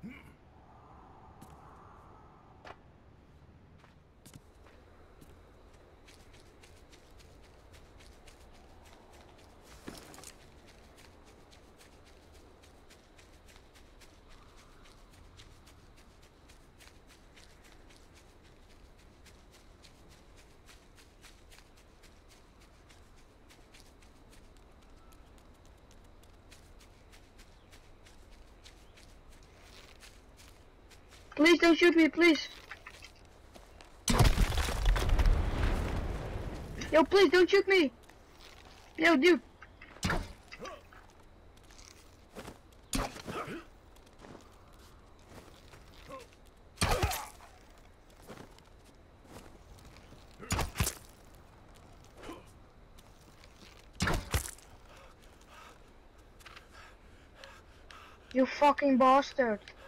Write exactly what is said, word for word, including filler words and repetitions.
Please don't shoot me, please. Yo, please don't shoot me. Yo, dude. You fucking bastard.